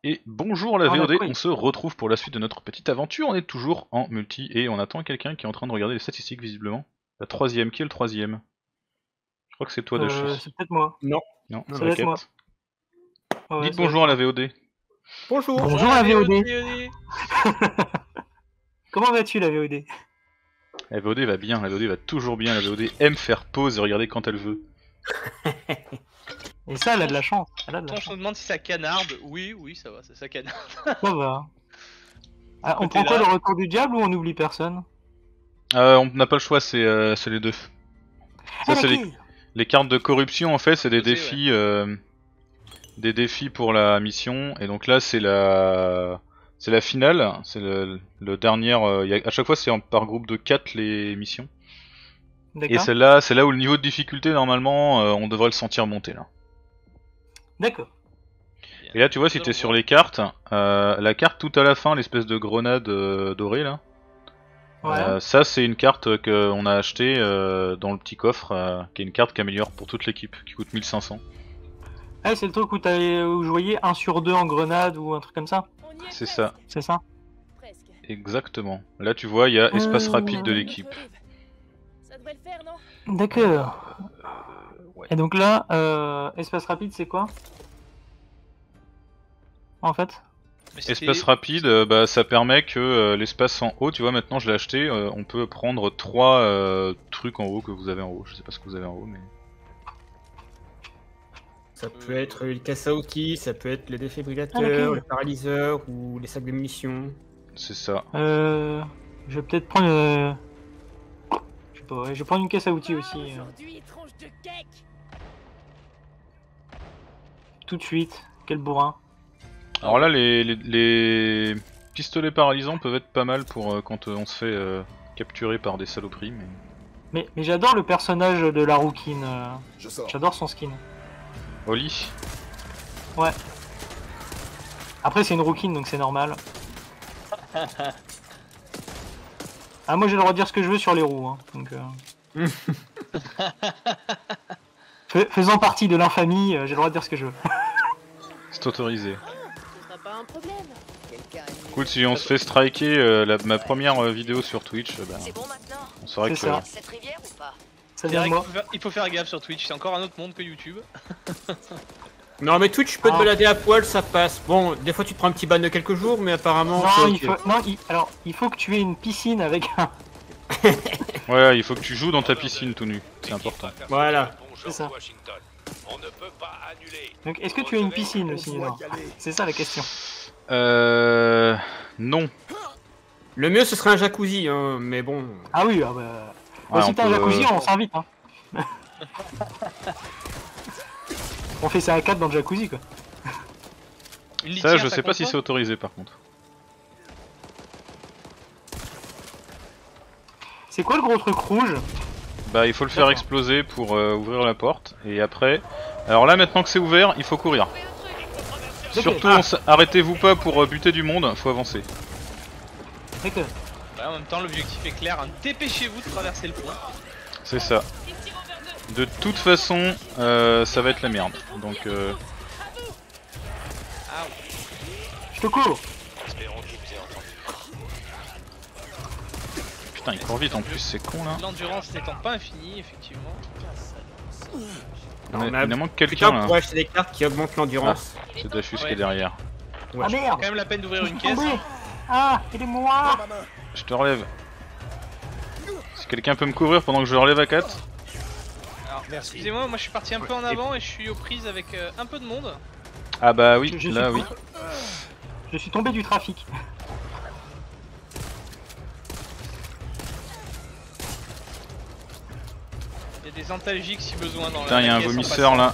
Et bonjour la VOD, oui. on se retrouve pour la suite de notre petite aventure, on est toujours en multi et on attend quelqu'un qui est en train de regarder les statistiques visiblement. La troisième, qui est le troisième? Je crois que c'est toi Dashi. C'est peut-être moi. Non. Non, Ça c'est doit être moi. Raquette. Ouais, Dites ça doit bonjour à la être moi. VOD. Bonjour. Bonjour la VOD. Comment vas-tu la VOD? La VOD va bien, la VOD va toujours bien, la VOD aime faire pause et regarder quand elle veut. Et ça, elle a de la chance. Elle a de la On chance. se demande si ça canarde. Oui, ça va, ça canarde. Ça va. Ah, on Côté prend quoi, là. le retour du diable ou on oublie personne? On n'a pas le choix, c'est les deux. Ça Ah, c'est d'accord. les cartes de corruption en fait, c'est des Posé, des défis pour la mission, et donc là c'est la finale, c'est le dernier, à chaque fois c'est par groupe de 4 les missions. Et D'accord. celle-là, c'est là où le niveau de difficulté normalement on devrait le sentir monter là. D'accord. Et là tu vois si t'es sur les cartes, la carte tout à la fin, l'espèce de grenade dorée là, Ouais. ça c'est une carte qu'on a achetée dans le petit coffre, qui est une carte qui améliore pour toute l'équipe, qui coûte 1500. Ah, c'est le truc où où je voyais 1 sur 2 en grenade ou un truc comme ça. C'est ça, C'est ça? exactement. Là tu vois il y a espace rapide de l'équipe. Ça devrait le faire, non? D'accord. Ouais. Et donc là, espace rapide, c'est quoi? En fait? Mais c'était- Espace rapide, ça permet que l'espace en haut, tu vois maintenant je l'ai acheté, on peut prendre 3 trucs en haut que vous avez en haut, je sais pas ce que vous avez en haut mais... Ça peut être le casse à outils, ça peut être le défibrillateur, Ah, d'accord. le paralyseur ou les sacs de munitions. C'est ça. Je vais peut-être prendre je sais pas, ouais, je vais prendre une caisse à outils aussi. Aujourd'hui, tranche de cake. Tout de suite. Quel bourrin. Alors là les pistolets paralysants peuvent être pas mal pour quand on se fait capturer par des saloperies mais... Mais j'adore le personnage de la rouquine. J'adore son skin. Oli. Ouais. Après c'est une rouquine donc c'est normal. Ah moi j'ai le droit de dire ce que je veux sur les roues hein, donc faisant partie de l'infamie, j'ai le droit de dire ce que je veux. C'est autorisé. Ce sera pas un problème. Écoute, si on se fait striker ma première vidéo sur Twitch, C'est bon maintenant. on saura C'est que... ça. Cette rivière ou pas? Ça C'est vient vrai de qu'il moi. il faut faire gaffe sur Twitch, c'est encore un autre monde que YouTube. Non mais Twitch, tu peux te Ah. balader à poil, ça passe. Bon, des fois tu te prends un petit ban de quelques jours, mais apparemment... c'est Non, ok. alors il faut que tu aies une piscine avec un. Ouais, il faut que tu joues dans ta piscine tout nu, c'est important. Voilà. C'est ça. Donc est-ce que tu as une piscine aussi? Non. C'est ça la question. Non. Le mieux ce serait un jacuzzi, hein, mais bon... Ah oui, ah bah. Ouais, si on t'as un peut- jacuzzi, on s'invite hein. On fait ça à 4 dans le jacuzzi quoi. Une Ça, litière, je ça sais pas compte si c'est autorisé par contre. C'est quoi le gros truc rouge? Bah, il faut le faire D'accord. exploser pour ouvrir la porte, et après... Alors là, maintenant que c'est ouvert, il faut courir. Surtout, arrêtez-vous pas pour buter du monde, faut avancer. D'accord. Ouais, en même temps, l'objectif est clair, hein. Dépêchez-vous de traverser le pont. C'est ça. De toute façon, ça va être la merde. Donc, Ah, Je te cours. putain, il court vite en plus, c'est con là. l'endurance n'étant pas infinie, effectivement. Il mais en manque Putain, quelqu'un on là. pourrait acheter des cartes qui augmentent l'endurance. C'est Dachus qui Ouais. est derrière. Ouais. Ah merde. Quand même la peine d'ouvrir Je une suis caisse. tombé. Ah, aidez-moi. Je te relève. Si quelqu'un peut me couvrir pendant que je relève à 4. Alors, excusez-moi, moi je suis parti un peu en avant et je suis aux prises avec un peu de monde. Ah bah oui, Je là suis oui. Je suis tombé du trafic. Il y a des antalgiques si besoin dans Putain, il y a la un caisse en vomisseur passant. là.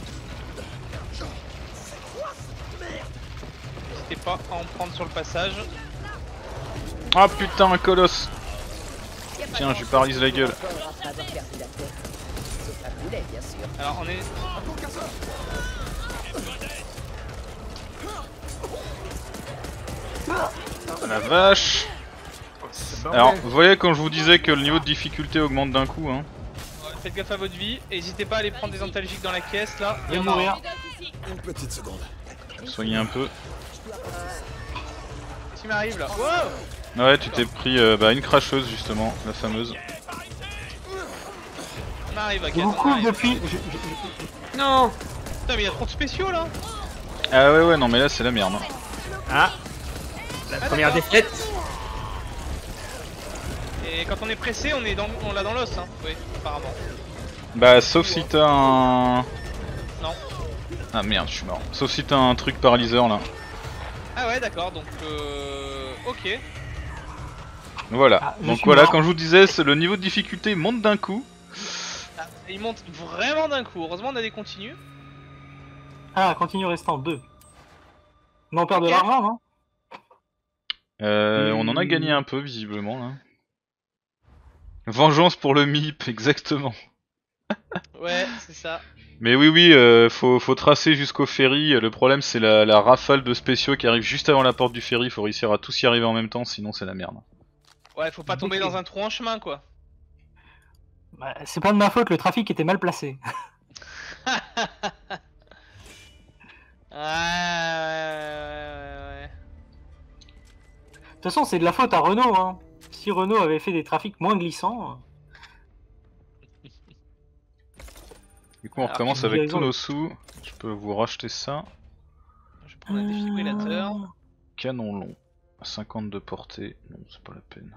N'hésitez pas à en prendre sur le passage. Ah putain, un colosse. Tiens, je lui paralyse la gueule. Alors on est... Ah, la vache. Alors, vous voyez quand je vous disais que le niveau de difficulté augmente d'un coup, hein. Faites gaffe à votre vie et n'hésitez pas à aller prendre des antalgiques dans la caisse là. Je vais mourir. Une petite seconde. soigner un peu. Qu'est-ce qui m'arrive là? Wow. Ouais, tu t'es pris une cracheuse justement, la fameuse. On arrive à Je 4. vous couvre depuis. Non. Putain, mais il y a trop de spéciaux là. Ah ouais, non mais là c'est la merde. Hein. Ah. La première d'accord. défaite. Et quand on est pressé, on l'a dans l'os, hein. Oui, apparemment. Bah sauf si t'as un... Non. Ah merde, je suis mort. Sauf si t'as un truc paralyseur là. Ah ouais, d'accord, donc ok. Voilà. Ah, je Donc suis voilà, mort. comme je vous disais, le niveau de difficulté monte d'un coup. Ah, il monte vraiment d'un coup. Heureusement, on a des continues. Ah, continue restant 2. Mais on perd de Ok. l'argent, non? On en a gagné un peu visiblement là. Vengeance pour le MIP, exactement. Ouais, c'est ça. Mais oui, faut tracer jusqu'au ferry. Le problème c'est la rafale de spéciaux qui arrive juste avant la porte du ferry. Faut réussir à tous y arriver en même temps, sinon c'est la merde. Ouais, faut pas tomber dans un trou en chemin, quoi. Bah, c'est pas de ma faute, le trafic était mal placé. Ouais. De toute façon, c'est de la faute à Renault, hein. Si Renault avait fait des trafics moins glissants. Du coup on Alors, recommence j'ai avec raison. tous nos sous. Je peux vous racheter ça. Je vais prendre un défibrillateur. Canon long. 50 de portée. Non, c'est pas la peine.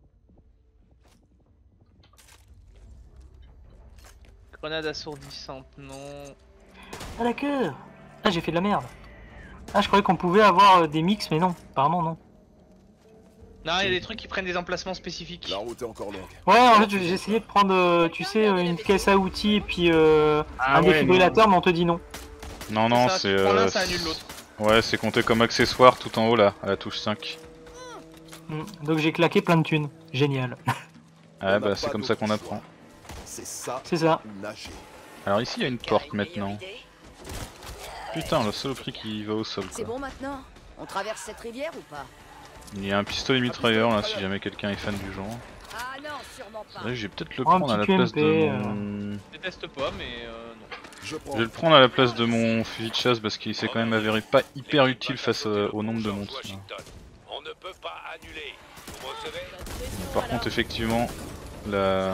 Grenade assourdissante, non. Ah, la queue. Ah, j'ai fait de la merde. Ah, je croyais qu'on pouvait avoir des mix, mais non. Apparemment, non. Non, il y a des trucs qui prennent des emplacements spécifiques. La route est encore longue. Ouais, en fait, j'ai essayé de prendre, tu sais, une caisse à outils et puis un ouais, défibrillateur, mais on te dit non. Non, non, Ça, c'est. tu prends l'un, ça annule l'autre. Ouais, c'est compté comme accessoire tout en haut là, à la touche 5. Donc j'ai claqué plein de thunes. Génial. Ah On bah n'a c'est pas comme ça d'autre qu'on apprend. choix. C'est ça C'est ça. ou nager. Alors ici il y a une porte maintenant. Putain, la saloperie qui va au sol C'est quoi. bon maintenant? On traverse cette rivière ou pas? Il y a un pistolet mitrailleur là si jamais quelqu'un est fan du genre. Ah non, sûrement pas. Là, je vais peut-être le Oh, un prendre à la petit place de QMP, mon... Je déteste pas, mais non. Je prends. Je vais le prendre à la place de mon fusil de chasse parce qu'il s'est quand même avéré pas hyper utile face au nombre de monstres. On ne peut pas annuler. Vous recevez? Par contre effectivement la...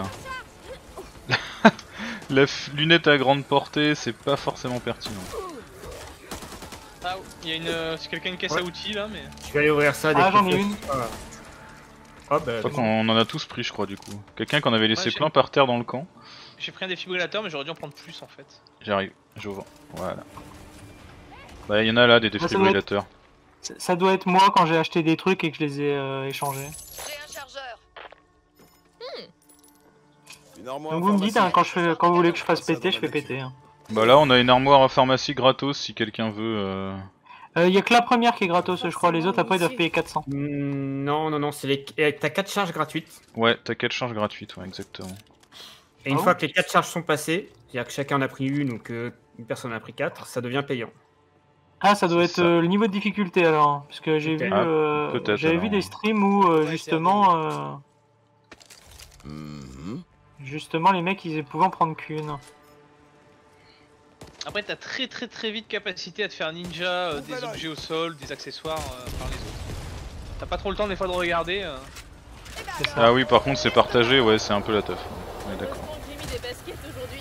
lunette à grande portée c'est pas forcément pertinent. Ah, il y a une. C'est quelqu'un une caisse à outils là, mais. Je vais aller ouvrir ça. Ah, j'en ai fois- une. Ah. Oh bah. Je crois qu'on en a tous pris je crois du coup. Quelqu'un qu'on avait laissé Ouais, j'ai- plein par terre dans le camp. J'ai pris un défibrillateur, mais j'aurais dû en prendre plus en fait. J'arrive, j'ouvre. Voilà. Bah il y en a là des ça doit défibrillateurs. Ça doit être moi quand j'ai acheté des trucs et que je les ai échangés. J'ai un chargeur. Une armoire Donc vous me dites, hein, informatique. quand vous voulez que je fasse péter, je fais péter. Hein. Bah là on a une armoire à pharmacie gratos si quelqu'un veut. Y a que la première qui est gratos, je crois. Les autres après ils doivent payer 400. Non, c'est les. T'as 4 charges gratuites. Ouais, t'as 4 charges gratuites, ouais exactement. Et une Ah fois bon que les 4 charges sont passées, c'est-à-dire que chacun en a pris une ou que une personne en a pris 4, ça devient payant. Ah, ça doit C'est être ça. Le niveau de difficulté alors. Hein, parce que j'ai vu, Ah, peut-être, j'avais vu alors. des streams où Mhm. justement les mecs ils pouvaient en prendre qu'une. Après, t'as très vite capacité à te faire ninja des objets au sol, des accessoires par les autres. T'as pas trop le temps des fois de regarder. C'est ça. Ah oui par contre c'est partagé, ouais c'est un peu la teuf. Ouais d'accord. Heureusement que j'ai mis des baskets aujourd'hui.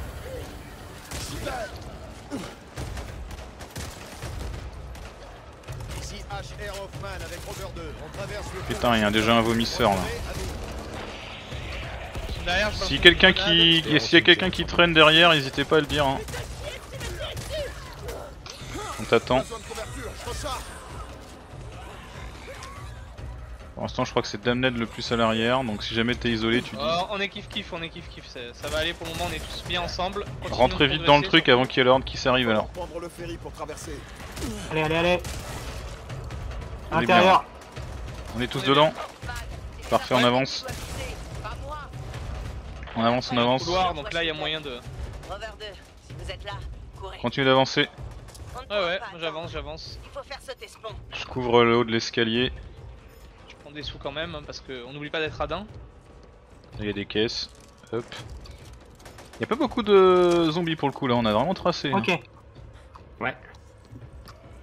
Ici HR Hoffman avec Rover 2. On traverse le Putain il y a déjà un vomisseur là. Derrière, je pense Si que quelqu'un c'est une grenade. s'il y a quelqu'un qui traîne derrière, n'hésitez pas à le dire. Hein. On t'attend. Besoin de couverture, je recharge. Pour l'instant, je crois que c'est Damned le plus à l'arrière. Donc si jamais t'es isolé, tu dis. Oh, on est kiff, on est kiff. Ça va aller pour le moment, on est tous bien ensemble. Continuons Rentrez de vite dans le progresser, truc avant qu'il y ait l'ordre qui s'arrive alors. Prendre le ferry pour traverser. Allez, allez, allez. On est Intérieur. On est tous dedans. Parfait, on avance. Pas moi. On avance, on sur le avance. couloir, donc là il y a moyen de. Rover 2, si vous êtes là, courez. Continue d'avancer. On ne Ouais, pourra ouais, pas j'avance. attendre. Il faut faire sauter ce pont. Je couvre le haut de l'escalier. Je prends des sous quand même, hein, parce qu'on n'oublie pas d'être radin. Il y a des caisses. Hop. Il y a pas beaucoup de zombies pour le coup là, on a vraiment tracé. hein. Ok. Ouais.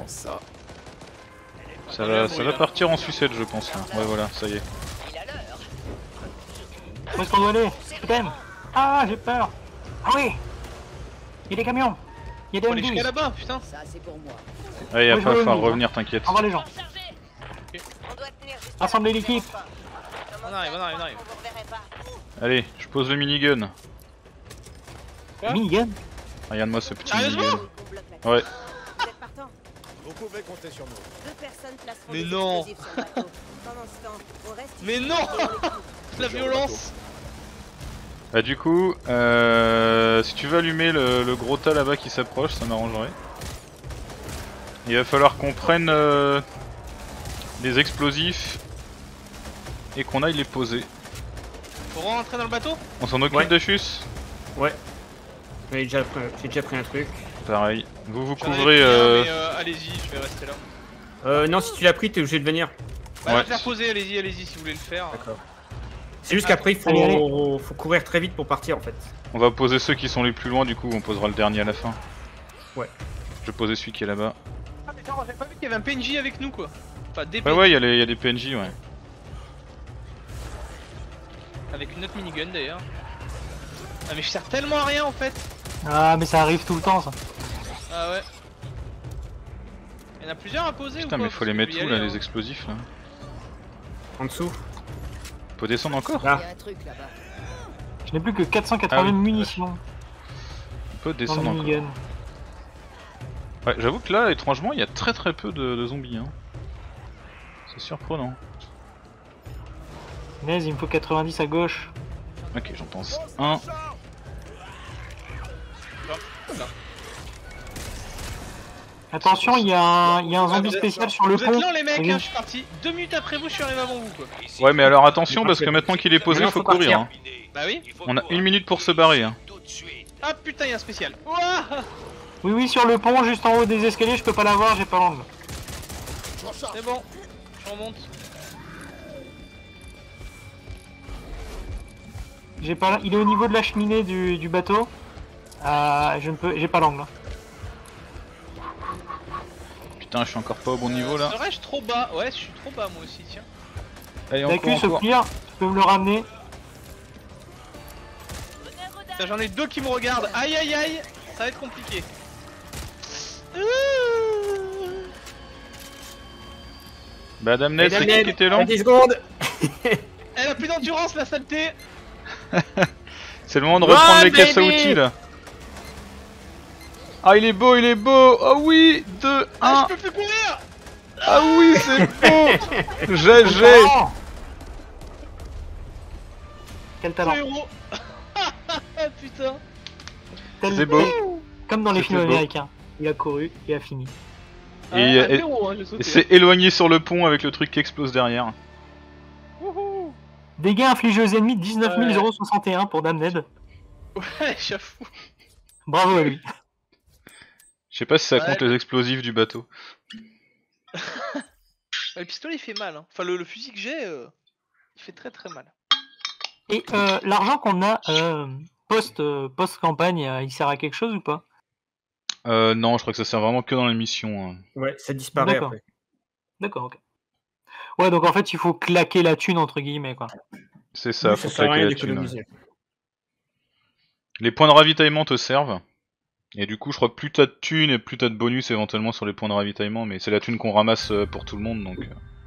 Comment ça? Ça va partir en sucette, je pense. Là. Ouais, voilà, ça y est. Où est-ce qu'on doit aller? Putain. Ah, j'ai peur. Ah oui. Il y a des camions. Il y a des Faut aller jusqu'à M12. là-bas, putain. Ça, c'est pour moi. Allez, Ouais, après, il va je falloir vois, revenir, t'inquiète. Au revoir les gens. On doit tenir jusqu'à Rassemblez la l'équipe. prochaine fois. On arrive, on arrive, on arrive. On vous reverrait pas. Allez, je pose le minigun. Quoi Minigun. Regarde-moi ce petit Sérieusement minigun. On bloque la Ouais. Vous êtes partant? Vous pouvez compter sur nous. 2 personnes placeront Mais des non. explosifs sur le bateau. Pendant ce temps, on reste Mais ici non. et on écoute. La violence. Bah du coup, si tu veux allumer le gros tas là-bas qui s'approche, ça m'arrangerait. Il va falloir qu'on prenne des explosifs et qu'on aille les poser. Faut rentrer dans le bateau. On s'en occupe, Ouais. Dachus? Ouais. J'ai déjà pris un truc. Pareil. Vous J'en avais couvrez... pris un, mais, allez-y, je vais rester là. Non, si tu l'as pris, t'es obligé de venir. Bah, Ouais. je vais faire poser, allez-y si vous voulez le faire. D'accord. C'est juste qu'après, il Allez, faut courir très vite pour partir en fait. On va poser ceux qui sont les plus loin, du coup on posera le dernier à la fin. Ouais. Je vais poser celui qui est là-bas. Ah, mais attends, j'avais pas vu qu'il y avait un PNJ avec nous quoi. Enfin, des Ouais PNJ. ouais, il y a des PNJ, ouais. Avec une autre minigun d'ailleurs. Ah, mais je sers tellement à rien en fait. Ah, mais ça arrive tout le temps ça. Ah ouais. Il y en a plusieurs à poser Putain ou quoi mais faut les Parce mettre que je où vais y là, aller, les hein. explosifs là? En dessous. Faut descendre encore? Là. Il y a un truc là-bas. Je n'ai plus que 480 Ah oui. munitions On peut dans le descendre encore. minigun. Ouais, j'avoue que là, étrangement, il y a très peu de zombies. Hein. C'est surprenant. Mais il me faut 90 à gauche. Ok, j'entends un. Attention, il y a un zombie vous êtes- spécial sur le Vous pont. êtes lents les mecs, Oui. hein, je suis parti. 2 minutes après vous, je suis arrivé avant vous quoi. Ici, Ouais, mais alors attention parce que maintenant qu'il est posé, Maintenant, faut faut partir. courir. Hein. terminé. Bah oui. Il faut On a courir. 1 minute pour se barrer. Hein. Tout de suite. Ah putain, il y a un spécial. Ouah. Oui, oui, sur le pont, juste en haut des escaliers, je peux pas l'avoir, j'ai pas l'angle. Je recharge. C'est bon, je remonte. J'ai pas, il est au niveau de la cheminée du bateau. J'ai pas l'angle. Putain, je suis encore pas au bon niveau là. Serais-je trop bas? Ouais, je suis trop bas moi aussi, tiens. Allez, Dacus, au encore. pire, tu peux me le ramener. Putain, j'en ai 2 qui me regardent. Aïe aïe aïe, ça va être compliqué. Bah, Damned, c'est qui était lent? 10 secondes. Elle a plus d'endurance la saleté. C'est le moment de reprendre Ouais, les caisses à baby. outils là. Ah, il est beau, il est beau. Oh oui, 2, Ah, 1. je peux plus courir. Ah oui, c'est beau. GG. Oh Quel talent. Ce héros. Putain. C'est beau. Comme dans les C'était films beau. américains. Il a couru, il a fini. Et, un et- héros, hein, j'ai Et sauté. c'est éloigné sur le pont avec le truc qui explose derrière. Wouhou. Dégâts infligés aux ennemis, 19 Ouais. 061 pour Damned. Ouais, j'avoue. Bravo à lui. Je sais pas si ça Ouais. compte les explosifs du bateau. Le pistolet il fait mal. Hein. Enfin, le fusil que j'ai, il fait très très mal. Et l'argent qu'on a post-campagne, il sert à quelque chose ou pas? Non, je crois que ça sert vraiment que dans les missions. Hein. Ouais, ça disparaît D'accord. après. D'accord, ok. Ouais, donc en fait, il faut claquer la thune, entre guillemets, quoi. C'est ça, Oui, faut sert à claquer rien la thune. d'économiser. Les points de ravitaillement te servent. Et du coup, je crois que plus t'as de thunes et plus t'as de bonus éventuellement sur les points de ravitaillement, mais c'est la thune qu'on ramasse pour tout le monde donc.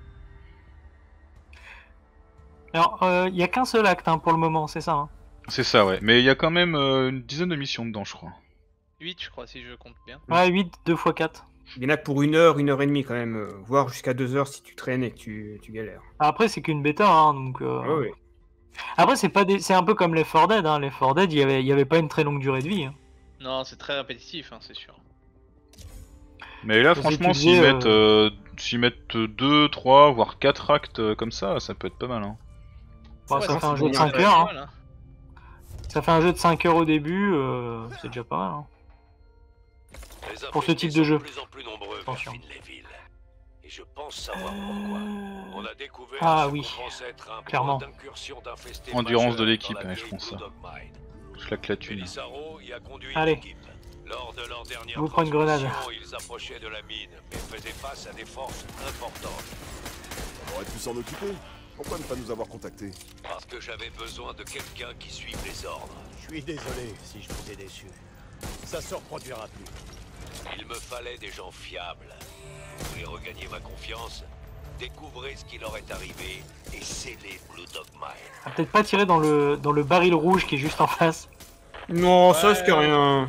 Alors, il y a qu'un seul acte hein, pour le moment, c'est ça. Hein. C'est ça, ouais. Mais il y a quand même une dizaine de missions dedans, je crois. 8 je crois si je compte bien. Ouais, 8, 2 x 4. Il y en a pour 1 heure, 1 heure et demie quand même, voire jusqu'à 2 heures si tu traînes et que tu galères. Après, c'est qu'une bêta, hein, donc. Ouais, ouais. Après, c'est un peu comme les 4 Dead. Hein. Les 4 Dead, il y avait pas une très longue durée de vie. Hein. Non, c'est très répétitif, hein, c'est sûr. Mais là, Faut franchement, s'étudier, s'ils mettent 2, 3, voire 4 actes comme ça peut être pas mal. Hein. Bon, Ouais, ça non, fait un c'est jeu de bon, 5 ouais, heures. Hein. voilà. Ça fait un jeu de 5 heures au début, c'est déjà pas mal. Hein. Les Pour ce infestés type de sont jeu. de plus en plus nombreux Attention. vers Finleyville. Et je pense savoir pourquoi. On a découvert Ah ce oui, qu'on pensait être un clairement. point d'incursion d'infestés Endurance de majeurs l'équipe, dans la ouais, je vieille pense ça. Blue Dog Mine. Je claque la thune. Belisaro y a conduit Allez. une équipe. Lors de leur dernière Je vous prends une grenade. transmission, ils approchaient de la mine, mais faisaient face à des forces importantes. On aurait pu s'en occuper. Pourquoi ne pas nous avoir contactés? Parce que j'avais besoin de quelqu'un qui suive les ordres. Je suis désolé si je vous ai déçu. Ça se reproduira plus. Il me fallait des gens fiables. Vous voulez regagner ma confiance? Découvrez ce qui leur est arrivé et scellez Blue Dog Mine. Ah, peut-être pas tirer dans le baril rouge qui est juste en face. Non, ça c'est rien.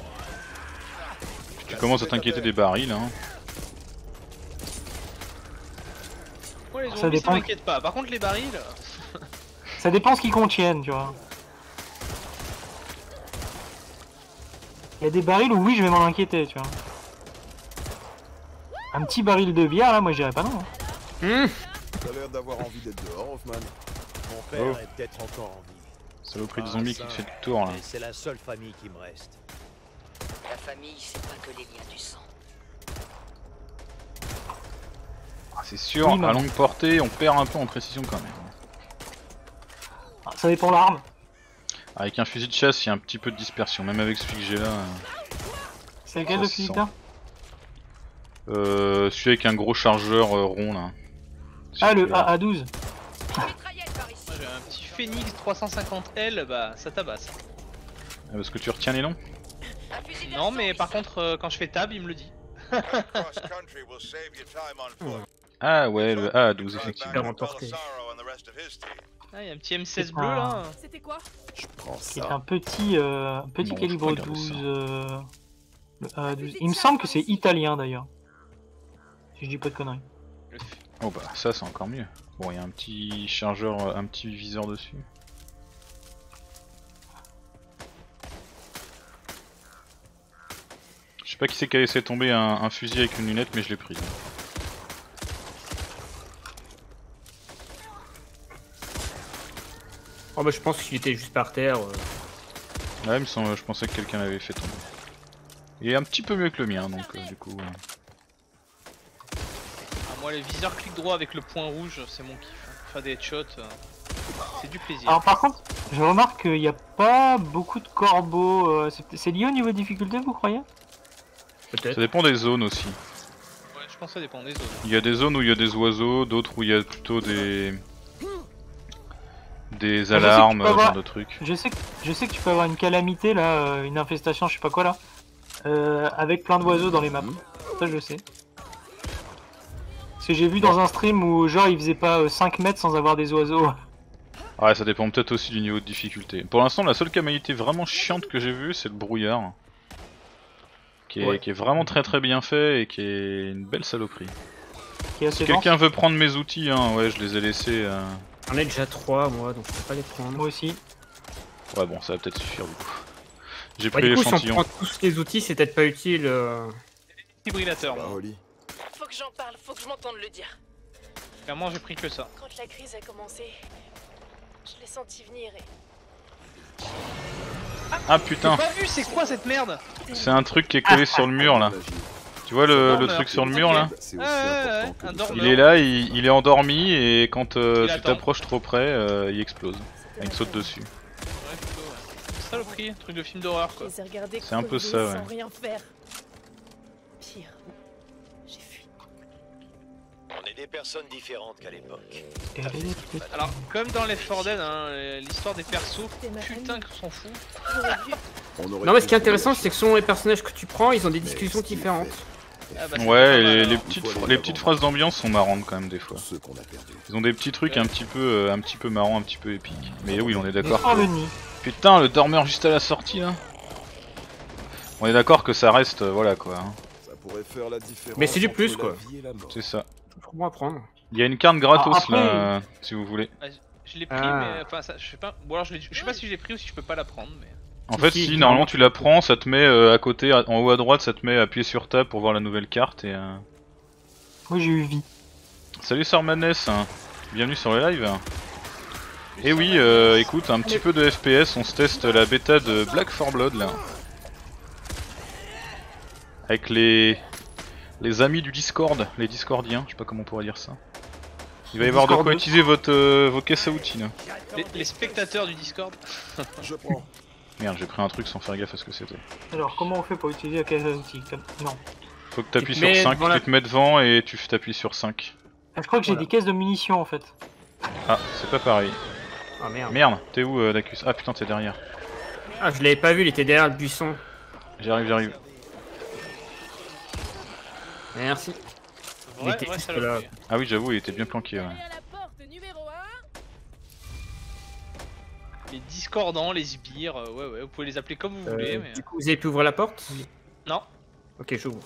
Tu commences à t'inquiéter des barils, hein. Moi les Ça zombies ça dépend. m'inquiète pas. Par contre les barils... Ça dépend ce qu'ils contiennent, tu vois. Il y a des barils où oui, je vais m'en inquiéter, tu vois. Un petit baril de bière, là, moi je dirais pas non. Hein. T'as l'air d'avoir envie d'être dehors, Hoffman. Mon père est peut-être encore en vie. Saloperie de zombie qui te fait le tour là. Mais c'est la seule famille qui me reste. La famille, c'est pas que les liens du sang. Ah, c'est sûr, Oui, mais- à longue portée, on perd un peu en précision quand même. Ah, ça dépend l'arme. Avec un fusil de chasse, il y a un petit peu de dispersion, même avec celui que j'ai là. C'est lequel Ça le se physique sent. là? Celui avec un gros chargeur rond là. Ah, le Celui-là. AA12. Mitraillette par ici. Moi j'ai un petit Phoenix 350L, bah ça tabasse. Ah, parce que tu retiens les noms? Un fusil Non d'assaut mais ici. par contre quand je fais tab il me le dit. Cross-country will save you time on foot. Ah ouais, le A12 effectivement. Super emporté. Ah il y a un petit M16 bleu là. C'était quoi? Je prends Qui est ça. un petit Non, calibre je peux regarder 12. ça. Le AA12. Il me semble que c'est italien d'ailleurs. Si je dis pas de conneries. Oh bah ça c'est encore mieux. Bon, il y a un petit chargeur, un petit viseur dessus. Je sais pas qui c'est qui a laissé tomber un fusil avec une lunette, mais je l'ai pris. Oh bah je pense qu'il était juste par terre. Ouais, il me semble, je pensais que quelqu'un l'avait fait tomber. Il est un petit peu mieux que le mien, donc du coup... Ah, moi les viseurs clic droit avec le point rouge c'est mon kiff. Faire des headshots, c'est du plaisir. Alors par contre, je remarque qu'il n'y a pas beaucoup de corbeaux. C'est lié au niveau de difficulté, vous croyez? Ça Peut-être. dépend des zones aussi. Ouais je pense que ça dépend des zones. Il y a des zones où il y a des oiseaux, d'autres où il y a plutôt des que tu alarmes, peux avoir- genre de trucs. Je sais que tu peux avoir une calamité là, une infestation, je sais pas quoi là, avec plein d'oiseaux dans les maps. Ça je sais. Parce que j'ai vu dans un stream où genre il faisait pas 5 mètres sans avoir des oiseaux. Ouais, ça dépend peut-être aussi du niveau de difficulté. Pour l'instant, la seule calamité vraiment chiante que j'ai vue, c'est le brouillard. Qui est vraiment très bien fait et qui est une belle saloperie. Qui est Si assez dense. quelqu'un veut prendre mes outils, hein, ouais, je les ai laissés. J'en ai déjà 3 moi donc je peux pas les prendre. Moi aussi. Ouais, bon, ça va peut-être suffire du coup. J'ai Bah, pris du coup si on l'échantillon. prend tous les outils c'est peut-être pas utile. Défibrillateur, Bah, moi. Holly. Faut que j'en parle, faut que je m'entende le dire. Clairement j'ai pris que ça. Quand la crise a commencé, je l'ai senti venir et... Ah J'ai putain, pas vu c'est quoi cette merde? c'est un truc qui est collé sur le mur là. Tu vois le dormeur. truc sur le mur là? C'est Ouais, aussi ouais, important que un de dormeur. Il est là, il est endormi et quand tu attend. t'approches trop près, il explose. Il saute dessus. Ouais, plutôt, ouais. Saloperie, truc de film d'horreur quoi. Je les ai regardés C'est un peu crever ça, sans ouais. rien faire. Pire, j'ai fui. On est des personnes différentes qu'à l'époque. Alors comme dans Left 4 Dead, hein, l'histoire des persos, putain qu'on s'en fout. J'aurais dû... On aurait Non mais ce pu qui est trouver intéressant la c'est que selon les personnages que tu prends ils ont des Mais discussions ce qui est différentes. fait Ah, bah, c'est Ouais, pas et mal, les alors. petites phrases d'ambiance sont marrantes quand même des fois. pour ceux qu'on a perdus. Ils ont des petits trucs un petit peu marrants, un petit peu épiques. Mais oui, on est d'accord. Par le nid. Putain, le dormeur juste à la sortie là. On est d'accord que ça reste, voilà quoi. hein. Ça pourrait faire la différence. Mais c'est du entre plus, la quoi. vie et la mort. C'est ça. Faut bon à prendre. Il y a une carte gratos Ah, après- là, si vous voulez. Je l'ai pris Ah. mais enfin ça, je sais pas. Bon alors je sais pas si je l'ai pris ou si je peux pas la prendre mais. En fait, Si, si normalement tu la prends, ça te met à côté, en haut à droite, ça te met à appuyer sur tab pour voir la nouvelle carte et. Moi j'ai eu vie. Salut Sormanes, hein. Bienvenue sur le live. Et oui, écoute, un petit peu de FPS, on se teste la bêta de Black 4 Blood là. Avec les amis du Discord, les Discordiens, je sais pas comment on pourrait dire ça. Il va y avoir de quoi Discordeux. utiliser vos caisses à outils là. Les spectateurs du Discord. Je prends. Merde, j'ai pris un truc sans faire gaffe à ce que c'était. Alors, comment on fait pour utiliser quel outil Non. Faut que t'appuies Tu sur te mets 5, devant la- tu te mets devant et tu t'appuies sur 5. Ah, je crois que j'ai des caisses de munitions en fait. Ah, c'est pas pareil. Ah merde. Merde, t'es où Dacus? Ah putain, t'es derrière. Ah, je l'avais pas vu, il était derrière le buisson. J'arrive. Merci. Il Ouais, était ouais, juste ça là. l'a Ah oui, j'avoue, il était bien planqué. Ouais. Les discordants, les sbires, ouais, vous pouvez les appeler comme vous voulez, mais... Du coup, vous avez pu ouvrir la porte? Non. Ok, j'ouvre.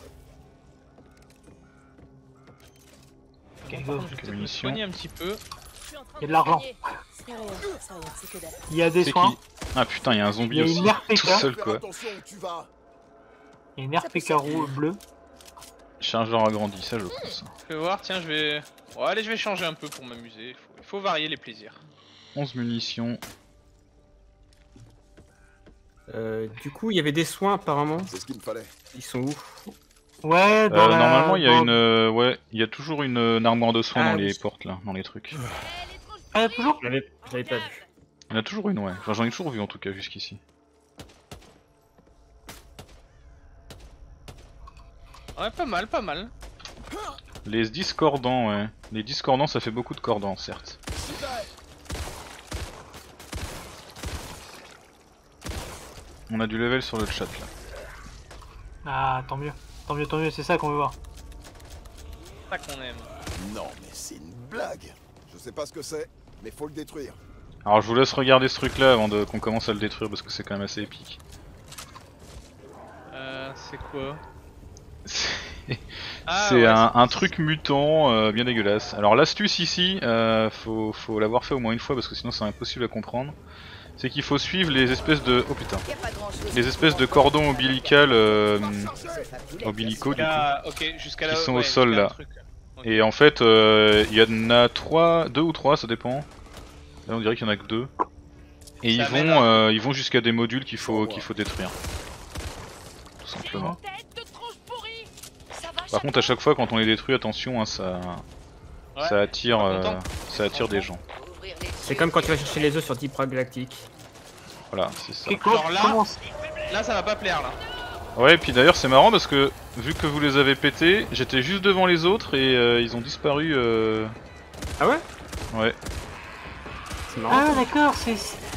Ok, Par go. contre, je vais peut-être me soigner un petit peu. Il y a de l'argent. Il y a des C'est soins. qui? Ah putain, il y a un zombie Il y a aussi. une RPK. Tout seul Faire quoi. attention où tu vas. Il y a une RPK bleue. Chargeur agrandi, ça je pense. Je vais voir, tiens, je vais... Bon, allez, je vais changer un peu pour m'amuser. Il faut varier les plaisirs. 11 munitions. Du coup, il y avait des soins apparemment. C'est ce qu'il me fallait. Ils sont où? Ouais, dans la... Normalement, il y a dans- une. Ouais, il y a toujours une armoire de soins Ah, dans oui. les portes là, dans les trucs. Ah, toujours Je l'avais pas vu. Il y en a toujours une, ouais. Enfin, j'en ai toujours vu en tout cas jusqu'ici. Ouais, pas mal, pas mal. Les discordants, ouais. Les discordants, ça fait beaucoup de cordants, certes. On a du level sur le chat là. Ah, tant mieux. Tant mieux, c'est ça qu'on veut voir. C'est ça qu'on aime. Non, mais c'est une blague. Je sais pas ce que c'est, mais faut le détruire. Alors je vous laisse regarder ce truc là avant qu'on commence à le détruire parce que c'est quand même assez épique. C'est quoi? C'est Ah, c'est ouais, un truc mutant bien dégueulasse. Alors l'astuce ici, faut l'avoir fait au moins une fois parce que sinon c'est impossible à comprendre. C'est qu'il faut suivre les espèces de... Oh putain. Les espèces de cordons ombilicales ombilicaux du coup. Ok, jusqu'à là. Qui sont au ouais, sol, jusqu'à un là. truc. Ok. Et en fait, il y en a 2 ou 3, ça dépend. Là on dirait qu'il y en a que 2. Et Ça ils amène vont jusqu'à des modules qu'il faut détruire. Tout simplement. Par contre à chaque fois quand on les détruit, attention, hein, Ouais, ça attire, pas content. des gens. C'est comme quand tu vas chercher les œufs sur Deep Rock Galactic. Voilà, c'est ça. Et Alors là- comment Là, ça va pas plaire là. Ouais, et puis d'ailleurs c'est marrant parce que vu que vous les avez pétés, j'étais juste devant les autres et ils ont disparu. Ah ouais? Ouais. C'est marrant. Ah, d'accord, c'est...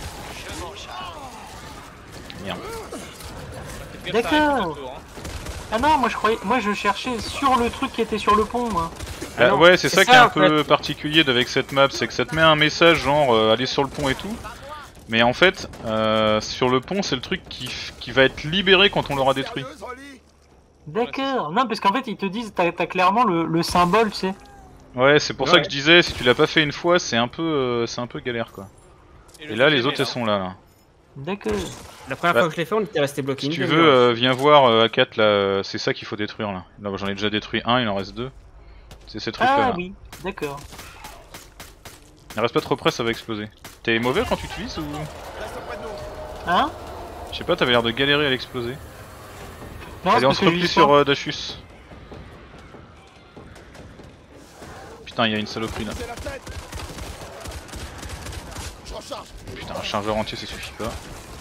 Merde. Faites gaffe, ça D'accord. arrive bientôt, hein. Ah non, moi je cherchais sur le truc qui était sur le pont, moi. Ah non, ouais, c'est ça c'est qui est un en peu fait. particulier avec cette map, c'est que ça te met un message genre aller sur le pont et tout. Mais en fait, sur le pont, c'est le truc qui va être libéré quand on l'aura détruit. Sérieuse, Rolly? D'accord. Non, parce qu'en fait, ils te disent, t'as clairement le symbole, tu sais. Ouais, c'est pour ça Ouais. que je disais, si tu l'as pas fait une fois, c'est un peu galère quoi. le Et là, les deuxième autres, est elles sont là. D'accord. La première Bah, fois que je l'ai fait, on était resté bloqué. Si une tu demi-heure. veux, viens voir A4 là, c'est ça qu'il faut détruire là. Là, j'en ai déjà détruit un, il en reste 2. C'est ces trucs là. Ah oui, d'accord. Il reste pas trop près, ça va exploser. T'es mauvais quand tu utilises ou... Reste près de nous. Hein? Je sais pas, t'avais l'air de galérer à l'exploser. Non, Allez, c'est on parce se que replie j'ai sur faim. Dachus. Putain, il y a une saloperie là. C'est la tête. Je recharge. Putain, un chargeur entier ça suffit pas.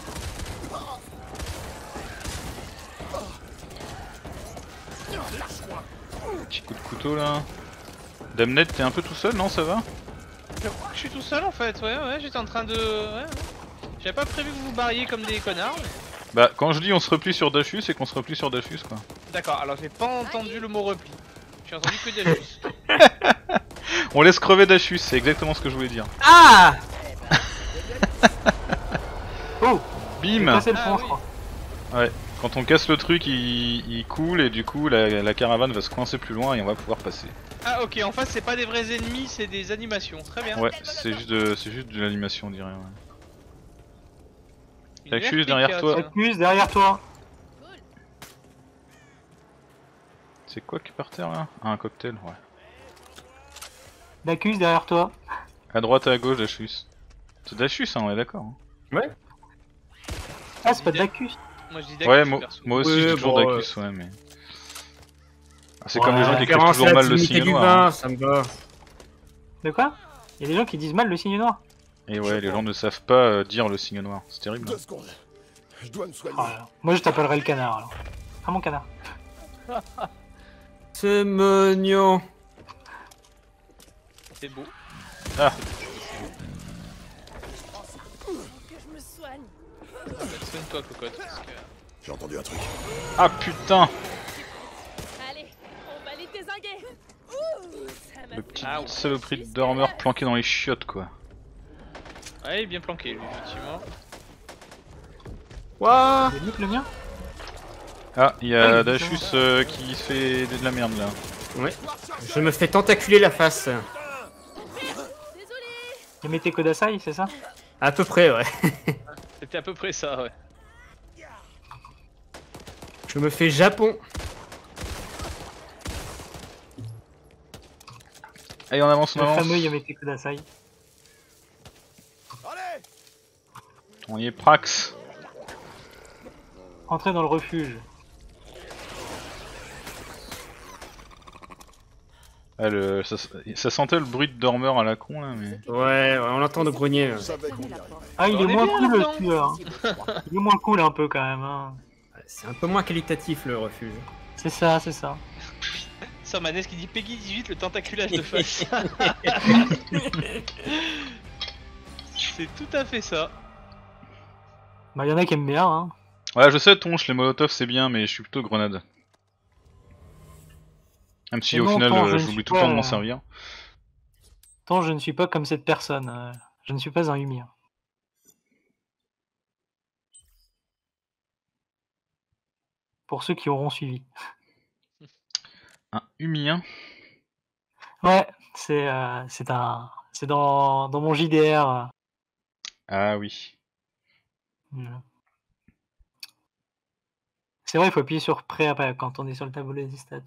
Petit coup de couteau là. Damnet, t'es un peu tout seul, non? Ça va? Je crois que je suis tout seul en fait, ouais, j'étais en train de... Ouais. J'avais pas prévu que vous vous barriez comme des connards. mais- Bah, quand je dis on se replie sur Dachus, c'est qu'on se replie sur Dachus quoi. D'accord, alors j'ai pas entendu le mot repli. J'ai entendu que des choses. On laisse crever Dachus, c'est exactement ce que je voulais dire. Ah! Oh, j'ai Bim! cassé le Ah pont, oui. je crois. Ouais, quand on casse le truc, il coule et du coup la caravane va se coincer plus loin et on va pouvoir passer. Ah ok, en face c'est pas des vrais ennemis, c'est des animations, très bien. Ouais, c'est juste de l'animation, on dirait. Ouais. Une Dachus, RPK, derrière toi. tiens. Accuse derrière toi. C'est quoi qui est par terre là? Ah, un cocktail, ouais. D'accuse derrière toi. À droite et à gauche, Dachus. C'est Dachus, hein, on est d'accord. Hein. Ah, c'est pas d'accuse. Moi je dis Ouais, Dachus, moi perso. aussi Ouais, je dis toujours bon, Dachus, ouais, mais. Ah, c'est Ouais, comme les gens qui écrivent Référence à toujours la mal le dignité signe du noir. vin, Hein. ça me va. De quoi? Il y a des gens qui disent mal le signe noir. Et ouais, les gens ne savent pas dire le signe noir, c'est terrible. 2 secondes. Je dois me soigner. Oh là là. Moi je t'appellerai le canard alors. Ah mon canard. C'est mignon. C'est beau. Ah, Que je me soigne. Soigne-toi, cocotte. Parce que... J'ai entendu un truc. ah putain. Allez, on va les dézinguer. Ouh, ça m'a Le fait petit Ah, ouais. saloperie de dormeur planqué dans les chiottes quoi. Ouais, il est bien planqué, lui, effectivement. Ouah. C'est nique le mien. Ah, il y Ah, a il Dachus qui fait de la merde là. Ouais. Je me fais tentaculer la face. Désolé. Yamete Kodasai, c'est ça? À peu près, ouais. C'était à peu près ça, ouais. Je me fais Japon. Allez, on avance, on Le avance. fameux Yamete Kodasai. Allez! On y est Prax. Entrez dans le refuge. Ah, ça sentait le bruit de dormeur à la con là, mais. Ouais, on l'entend de grogner. Je savais qu'on y arriverait. Ah, il On est est moins bien cool là-dedans. celui-là. Il est moins cool un peu quand même. Hein. C'est un peu moins qualitatif le refuge. C'est ça, c'est ça. Ça, Manès qui dit Peggy 18, le tentaculage de face. C'est tout à fait ça. Bah, y en a qui aiment bien. Hein. Ouais, je sais, Tonche, les molotovs c'est bien, mais je suis plutôt grenade. Même si Mais au non, final Tonche, je ne j'oublie suis tout le temps de pas, m'en servir. Tant je ne suis pas comme cette personne. Je ne suis pas un humien. Pour ceux qui auront suivi. Un humien. Ouais, c'est dans mon JDR. Ah oui. C'est vrai, il faut appuyer sur prêt après quand on est sur le tableau des stats.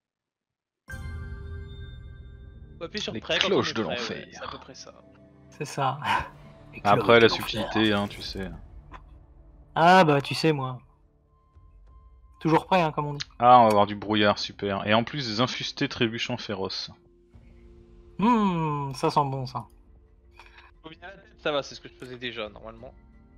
Faut appuyer sur Les prêt quand cloches on est de prêt, l'enfer. ouais, c'est à peu près ça. C'est ça. Après la subtilité, hein, tu sais. Ah bah tu sais moi. Toujours prêt hein, comme on dit. Ah, on va avoir du brouillard, super. Et en plus des infustés trébuchants féroces. Ça sent bon ça. Faut bien la tête, ça va, c'est ce que je faisais déjà normalement.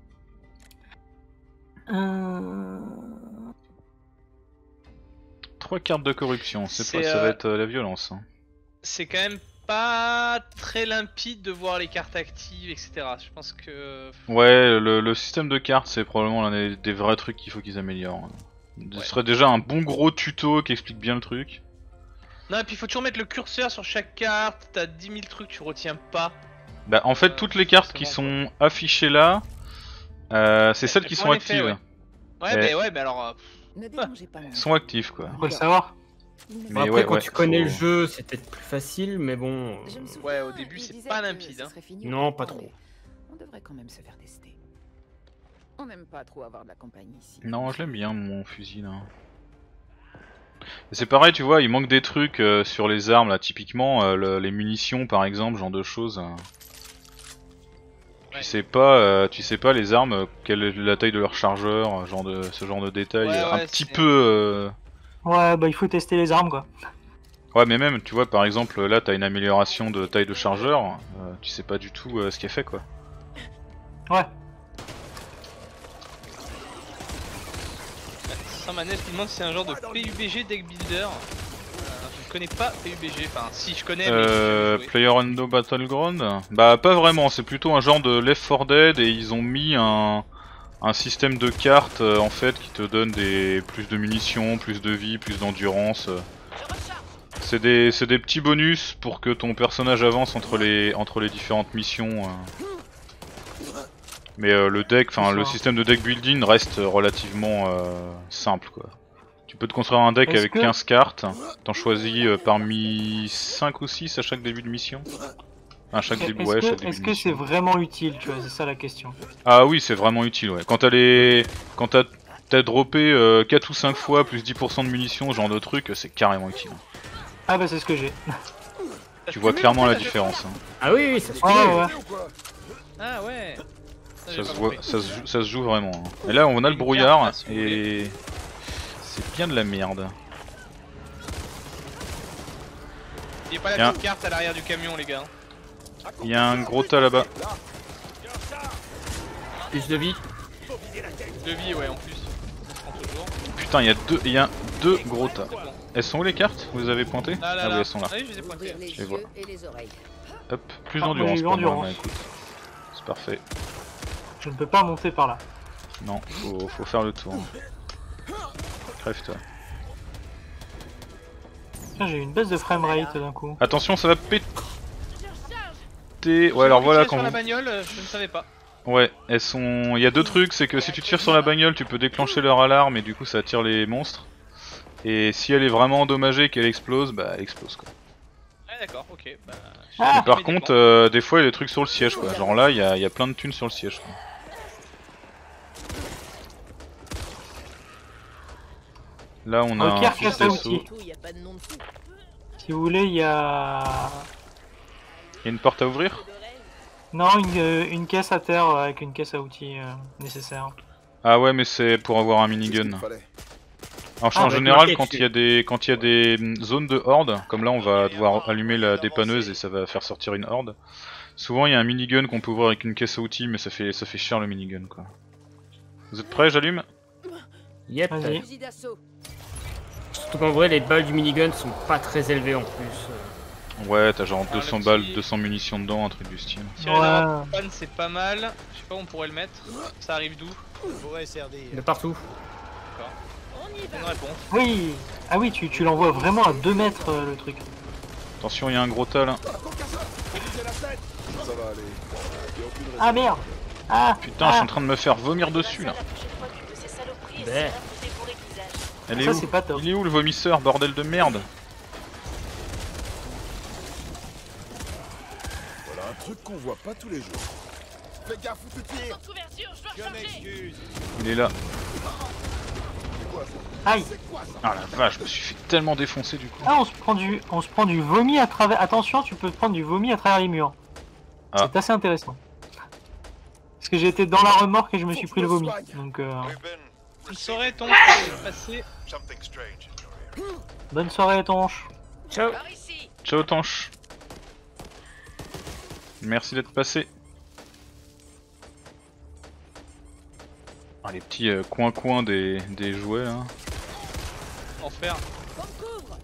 3 cartes de corruption, c'est C'est, pas, ça va être la violence. Hein. C'est quand même pas très limpide de voir les cartes actives, etc. Je pense que... Ouais, le système de cartes c'est probablement l'un des vrais trucs qu'il faut qu'ils améliorent. Ce serait déjà un bon gros tuto qui explique bien le truc. Non, et puis il faut toujours mettre le curseur sur chaque carte, t'as 10 000 trucs, tu retiens pas. Bah en fait toutes les cartes qui sont affichées là, c'est celles qui pour sont l'effet, actives. Ouais, mais alors... Ne dérangez pas mon Sont actives quoi. Faut le savoir. Il ne Mais Bon, après, ouais, quand ouais, tu connais le faut- jeu, c'est peut-être plus facile, mais bon. Je me souviens, Ouais, au début, il c'est disait pas que limpide, ce hein. serait fini Non, au pas printemps, trop. mais On devrait quand même se faire tester. On n'aime pas trop avoir de la compagnie ici. Non, je l'aime bien mon fusil là. Et c'est pareil, tu vois, il manque des trucs sur les armes là, typiquement les munitions par exemple, genre de choses. Ouais. Tu sais pas les armes, quelle est la taille de leur chargeur, ce genre de détails, Ouais, un ouais, petit c'est- peu. Ouais bah il faut tester les armes quoi. Ouais, mais même, tu vois, par exemple, là t'as une amélioration de taille de chargeur, tu sais pas du tout ce qui est fait quoi. Ouais. Saint-Manès qui demande si c'est un genre de PUBG deck builder. Je ne connais pas PUBG, enfin si je connais mais j'ai jamais joué. PlayerUnknown's Battleground. Bah pas vraiment, c'est plutôt un genre de Left 4 Dead et ils ont mis un système de cartes en fait qui te donne plus de munitions, plus de vie, plus d'endurance. C'est des petits bonus pour que ton personnage avance entre les différentes missions. Mais le deck, enfin le système de deck building reste relativement simple quoi. Tu peux te construire un deck Est-ce avec que- 15 cartes, t'en choisis parmi 5 ou 6 à chaque début de mission. À chaque début, ouais, chaque début Est-ce de que c'est mission. vraiment utile, tu vois, c'est ça la question. Ah oui, c'est vraiment utile, ouais. Quand t'as droppé 4 ou 5 fois plus 10% de munitions, ce genre de truc, c'est carrément utile. Ah bah c'est ce que j'ai. Tu vois clairement la différence. Hein. Ah oui, oui, ça se Ouais fait. ouais. Ah ouais. Ça se voit, ça se joue vraiment. Hein. Et là, on a le brouillard et c'est bien de la merde. Il n'y a pas la Bien. petite carte à l'arrière du camion, les gars. Il y a un gros tas là-bas. Plus de vie. De vie, ouais, en plus. On prend toujours. Putain, il y a deux gros tas. Elles sont où les cartes? Vous les avez pointées? Là, là, Ah là. oui, elles sont là. Ah oui, je les ai pointés. Ouvrir les Je les vois. yeux et les oreilles. Hop, plus Ah, d'endurance oui, pour moi, l'endurance. bah écoute. C'est parfait. Je ne peux pas monter par là. Non, faut faire le tour. Crève-toi. Tiens, j'ai eu une baisse de framerate d'un coup. Attention, ça va péter. Ouais, alors voilà quand sur la vous... bagnole, je ne savais pas. Ouais, elles sont... Il y a deux trucs, c'est que si tu tires sur la bagnole, tu peux déclencher leur alarme et du coup ça attire les monstres. Et si elle est vraiment endommagée et qu'elle explose, bah elle explose quoi. Ouais, d'accord, ok. Bah, Ah. Et par contre, des fois il y a des trucs sur le siège quoi. Genre là, il y a plein de thunes sur le siège quoi. Là on a Requiert un fusil casse à d'assaut. outils. Il y a pas de nom de fou. Si vous voulez, il y a... Il y a une porte à ouvrir? Non, une caisse à terre avec une caisse à outils nécessaire. Ah ouais, mais c'est pour avoir un C'est ce qu'il minigun. fallait. Alors en bah, général, marqué, quand tu il y a des zones de horde, comme là on va devoir allumer la dépanneuse et ça va faire sortir une horde. Souvent il y a un minigun qu'on peut ouvrir avec une caisse à outils, mais ça fait cher le minigun quoi. Vous êtes prêts? J'allume? Yep. Vas-y. Fusil d'assaut. Surtout qu'en vrai, les balles du minigun sont pas très élevées en plus. Ouais, t'as genre Ah, 200 le balles, petit- 200 munitions dedans, un truc du style. tirer dans la panne, c'est pas mal. Je sais pas où on pourrait le mettre. Ça arrive d'où? Pourrait servir. De partout. Une réponse. Oui. Ah oui, tu l'envoies vraiment à 2 mètres le truc. Attention, il y a un gros tas là. Ça va aller. Y a aucune raison. Ah merde. Ah. Putain, je suis en train de me faire vomir dessus là. La prochaine fois qu'une de ces saloperies Ben. essaiera de vous dévorer le visage. Elle est Ça où? c'est pas top. Il est où le vomisseur, bordel de merde? Voilà un truc qu'on voit pas tous les jours. Fais gaffe où tu tires. Couverture, je dois Je charger. m'excuse. Il est là. C'est quoi ça? Aïe. C'est quoi ça? Ah la vache, je me suis fait tellement défoncer du coup. Ah, on se prend du vomi à travers... Attention, tu peux te prendre du vomi à travers les murs. Ah. C'est assez intéressant. Parce que j'ai été dans la remorque et je me suis pris le vomi. Donc Une soirée tombe passer. bonne soirée Tonche. Ciao. Par ici. Ciao Tanche. Merci d'être passé. Ah, les petits coins des jouets là. Enfer. On me couvre.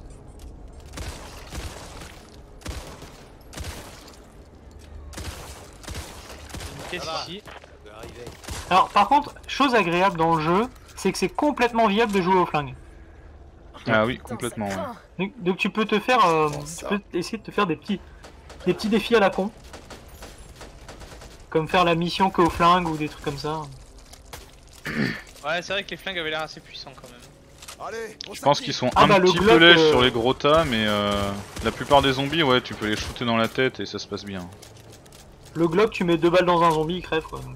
Qu'est-ce ici? Ça peut arriver. Alors par contre, chose agréable dans le jeu, c'est que c'est complètement viable de jouer au flingue. Ah oui, complètement. Ouais. Donc tu peux te faire, tu peux essayer de te faire des petits défis à la con, comme faire la mission que au flingue ou des trucs comme ça. Ouais, c'est vrai que les flingues avaient l'air assez puissants quand même. Allez, on Je pense s'applique. qu'ils sont Ah un bah, le petit peu Glock, lèges sur les gros tas, mais la plupart des zombies, ouais, tu peux les shooter dans la tête et ça se passe bien. Le Glock, tu mets 2 balles dans un zombie, il crève quoi. Donc,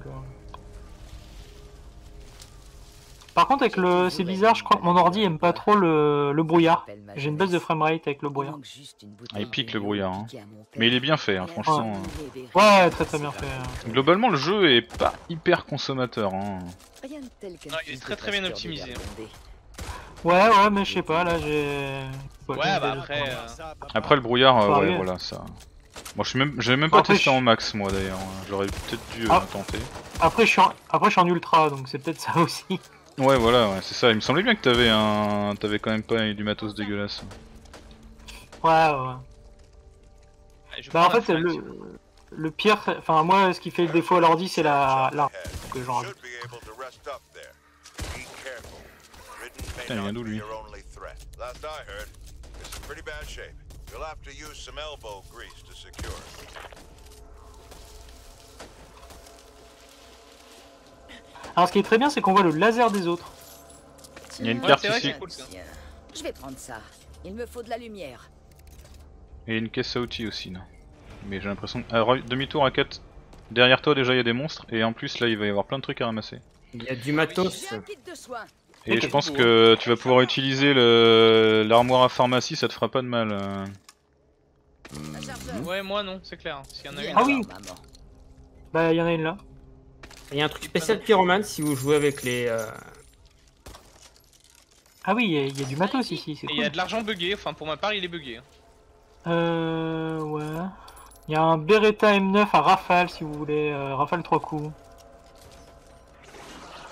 Par contre, avec le, c'est bizarre, je crois que mon ordi aime pas trop le brouillard. J'ai une baisse de framerate avec le brouillard. Ah, il pique le brouillard, hein. Mais il est bien fait, hein, franchement. Ouais, très bien fait. Globalement, le jeu est pas hyper consommateur. Hein. Rien de tel qu'un Non, il est fils de très bien pasteur optimisé. dévergondé. Ouais, mais je sais pas, là j'ai... Ouais, bah après. Après le brouillard, Ça ouais, arrive. voilà, ça. Moi, j'avais même pas Après, testé je- en max, moi d'ailleurs. J'aurais peut-être dû Ah. tenter. Après je suis en ultra, donc c'est peut-être ça aussi. Ouais, voilà, ouais, c'est ça. Il me semblait bien que t'avais quand même pas du matos dégueulasse. Ouais. Je Bah en prends la fait, flingue. le pire, enfin moi ce qui fait le défaut à l'ordi c'est la que j'en rajoute. Putain, il vient d'où lui? Alors ce qui est très bien c'est qu'on voit le laser des autres. Il y a une Ouais, carte c'est vrai ici. que- cool, ça. Tiens, je vais prendre ça. Il me faut de la lumière. Et une caisse à outils aussi là. Mais j'ai l'impression que... Alors, demi-tour à 4. Derrière toi déjà il y a des monstres. Et en plus là il va y avoir plein de trucs à ramasser. Il y a du matos. J'ai un kit de soins. Et Ok. je pense que tu vas pouvoir utiliser l'armoire à pharmacie, ça te fera pas de mal. Un chargeur. Ouais, moi non, c'est clair. S'il y en a une. Ah oui. Maman. Bah il y en a une là. Il y a un truc spécial pyromane si vous jouez avec les. Ah oui, il y a du matos ici, c'est Et il y a cool. de l'argent buggé, enfin pour ma part il est buggé. Ouais. Il y a un Beretta M9 à rafale si vous voulez, rafale 3 coups.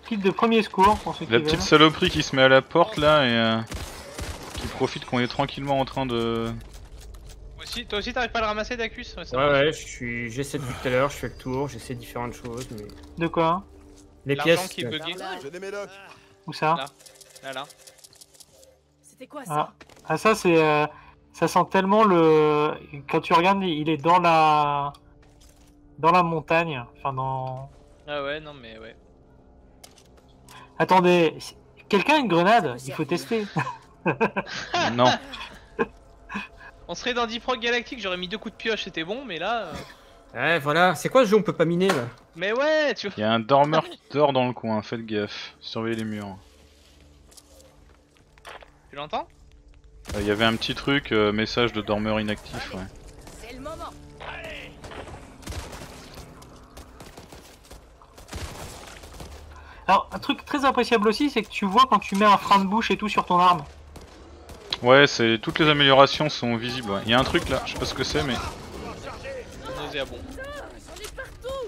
Kit de premier secours pour ceux qui La petite veulent. saloperie qui se met à la porte là et qui profite qu'on est tranquillement en train de... Toi aussi t'arrives pas à le ramasser Dacus? Ouais, ça Ouais, marche. ouais, j'essaie depuis tout à l'heure, je fais le tour, j'essaie différentes choses, mais... De quoi? Les L'argent pièces... qui est bugué. J'ai des médocs. Où ça? Là. C'était quoi ça? Ah ça c'est... ça sent tellement le... Quand tu regardes, il est dans la... Dans la montagne. Enfin dans... Ah ouais, non mais ouais. Attendez, quelqu'un a une grenade? Il faut tester. Non. On serait dans Deep Rock Galactic, j'aurais mis 2 coups de pioche, c'était bon, mais là... Ouais, voilà, c'est quoi ce jeu, on peut pas miner, là? Mais ouais, tu vois. Il y a un dormeur qui dort dans le coin, faites gaffe. Surveillez les murs. Tu l'entends? Il y avait un petit truc, message de dormeur inactif, ouais. C'est le moment. Alors un truc très appréciable aussi, c'est que tu vois quand tu mets un frein de bouche et tout sur ton arme. Ouais, c'est toutes les améliorations sont visibles. Ouais. Il y a un truc là, je sais pas ce que c'est, mais Nauséabond. On est partout.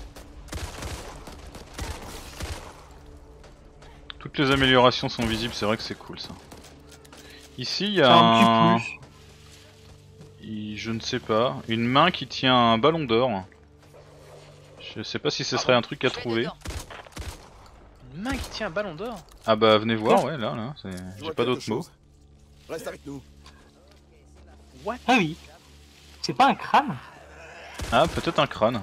toutes les améliorations sont visibles. C'est vrai que c'est cool ça. Ici, il y C'est a un petit plus. je ne sais pas, une main qui tient un ballon d'or. Je sais pas si ce serait un truc à trouver. Une main qui tient un ballon d'or. Ah bah venez voir, ouais là, Je j'ai vois pas quelque d'autres mots. chose. Reste avec nous. Ah oui. C'est pas un crâne? Ah peut-être un crâne.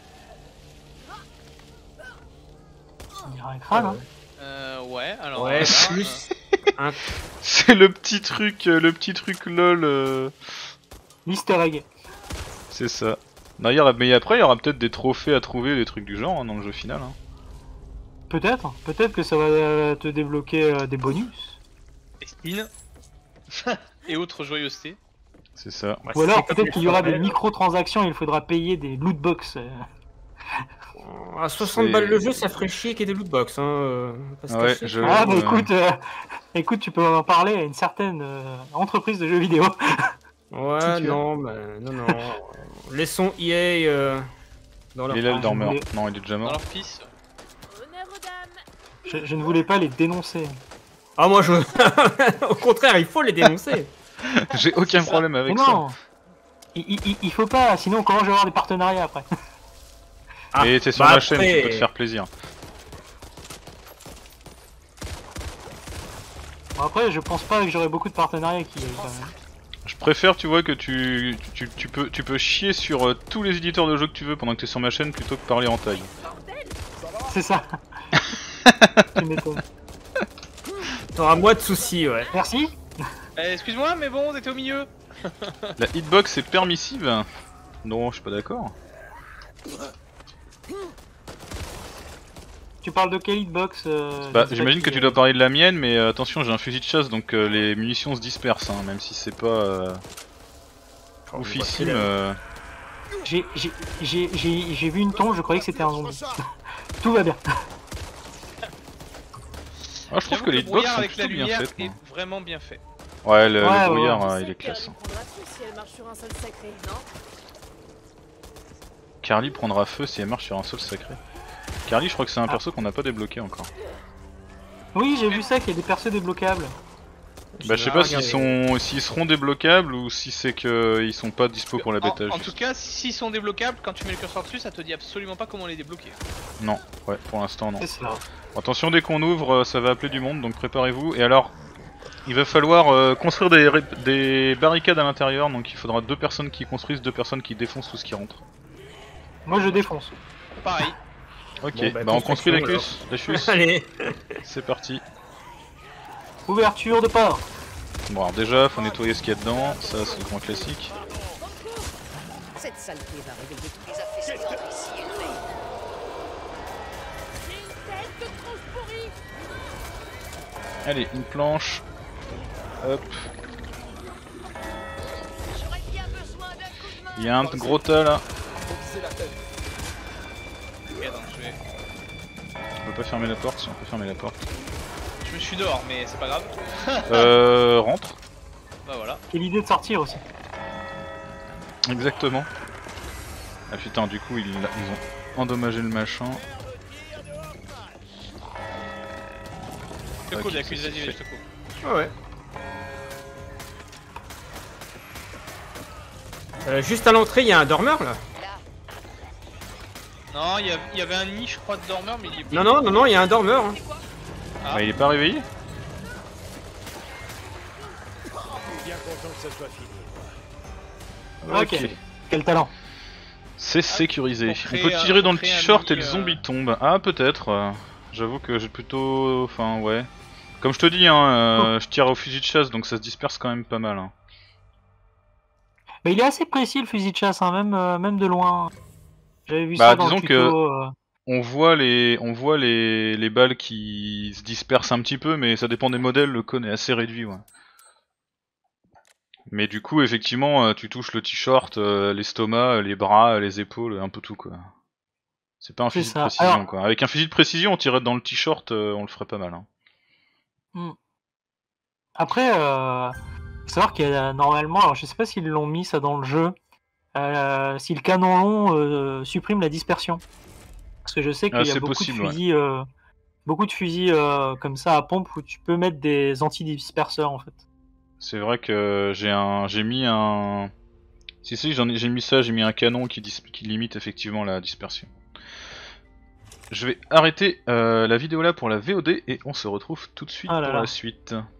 On dirait un crâne, hein. Ouais, alors... Ouais, là, plus... C'est le petit truc lol. L'easter egg. C'est ça. D'ailleurs, mais après il y aura peut-être des trophées à trouver, des trucs du genre hein, dans le jeu final. Hein. Peut-être que ça va te débloquer des bonus. Spin. Et autres joyeusetés. C'est ça. Ou alors c'est comme peut-être les qu'il y aura des forêts. microtransactions et il faudra payer des lootbox. À 60 balles le jeu, ça ferait chier qu'il y ait des lootbox, hein. Pas se Ouais, cacher. je- Ah bah euh, écoute, tu peux en parler à une certaine entreprise de jeux vidéo. Ouais, Si tu veux. non, bah, non. Laissons EA dans leur... Il est là le je dormeur. voulais- Non, il est déjà Dans mort. leur fils. Honneur aux dames. Je ne voulais pas les dénoncer. Ah, moi, je... Au contraire, il faut les dénoncer. J'ai aucun problème Mais avec ça. non, il faut pas, sinon comment je vais avoir des partenariats après? Ah, Et t'es sur bah ma chaîne, tu après- peux te faire plaisir. Bon, après, je pense pas que j'aurai beaucoup de partenariats qui. Je préfère, tu vois, que tu peux chier sur tous les éditeurs de jeux que tu veux pendant que t'es sur ma chaîne plutôt que parler en taille. C'est ça. Tu m'étonnes. T'auras moins de soucis, ouais. Merci. Excuse-moi, mais bon, t'étais au milieu. La hitbox est permissive? Non, je suis pas d'accord. Tu parles de quelle hitbox Bah, j'imagine que tu dois parler de la mienne, mais attention, j'ai un fusil de chasse donc les munitions se dispersent, hein, même si c'est pas oufissime. J'ai vu une tombe, je croyais que c'était un zombie. Tout va bien. Ah, je trouve J'avoue que les le hitbox brouillard sont avec la plutôt bien lumière faites. est moi. vraiment bien fait. Ouais, le Ouais, brouillard, ouais. il est classe. Carly prendra feu si elle marche sur un sol sacré, non? Carly prendra feu si elle marche sur un sol sacré. Carly, je crois que c'est un perso qu'on n'a pas débloqué encore. Oui, j'ai vu ça, qu'il y a des persos débloquables. Bah, je sais pas s'ils seront débloquables ou si c'est qu'ils sont pas dispo pour la bêta. En juste. tout cas, s'ils sont débloquables, quand tu mets le curseur dessus, ça te dit absolument pas comment les débloquer. Non, ouais, pour l'instant non. C'est ça. Attention, dès qu'on ouvre, ça va appeler du monde, donc préparez-vous. Et alors, il va falloir construire des barricades à l'intérieur, donc il faudra 2 personnes qui construisent, 2 personnes qui défoncent tout ce qui rentre. Moi, je défonce. Pareil. Ok, Bon, bah, bah on construit la construction, Lacus, Allez. c'est parti. Ouverture de port. Bon alors déjà, faut nettoyer ce qu'il y a dedans, ça c'est le grand classique. Cette saleté va réveiller tous les infestants ici élevés. Allez, une planche. Hop. J'aurais bien besoin d'un coup de main. Il y a un gros tas là. Faut viser la tête. Ok, attends, je vais... On peut pas fermer la porte, si on peut fermer la porte. Je me suis dehors, mais c'est pas grave. Rentre. Bah voilà. Quelle idée de sortir aussi. Exactement. Ah putain, du coup ils ont endommagé le machin. Je te Ok, coupe, ça, Yakuza, c'est vas-y, fait. je te coupe. Ouais. Juste à l'entrée, il y a un dormeur là. Non, il y avait un nid, je crois, de dormeur, mais il est plus. Non, il y a un dormeur. Hein. Ah. Bah, il est pas réveillé? Bien content que ça soit fini. Ok. Quel talent. C'est sécurisé. pour On créer peut un- tirer dans le pour créer un t-shirt et le mini, zombie tombe. Ah, peut-être. J'avoue que j'ai plutôt... Enfin, ouais. Comme je te dis, hein, je tire au fusil de chasse, donc ça se disperse quand même pas mal. Hein. Mais il est assez précis le fusil de chasse, hein, même de loin. J'avais vu Bah, ça dans disons le tuto. On voit les balles qui se dispersent un petit peu, mais ça dépend des modèles, le cône est assez réduit, ouais. Mais du coup, effectivement, tu touches le t-shirt, l'estomac, les bras, les épaules, un peu tout, quoi. C'est pas un C'est fusil de ça. précision, Alors- quoi. Avec un fusil de précision, on tirait dans le t-shirt, on le ferait pas mal. Hein. Après, faut savoir qu'il y a normalement, alors je sais pas s'ils l'ont mis ça dans le jeu, si le canon long supprime la dispersion. Parce que je sais qu'il y a c'est beaucoup possible, de fusils, beaucoup de fusils comme ça à pompe où tu peux mettre des antidisperseurs en fait. C'est vrai que j'ai mis un... Si, j'ai mis ça, j'ai mis un canon qui limite effectivement la dispersion. Je vais arrêter la vidéo là pour la VOD et on se retrouve tout de suite Ah là pour là. la suite.